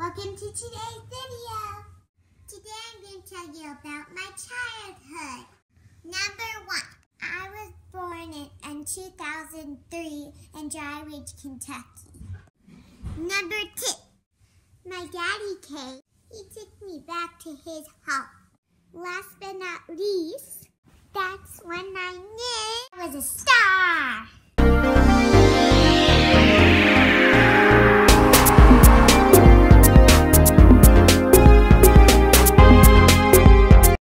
Welcome to today's video. Today I'm going to tell you about my childhood. Number 1, I was born in 2003 in Dry Ridge, Kentucky. Number 2, my daddy came. He took me back to his home. Last but not least, that's when I knew I was a star.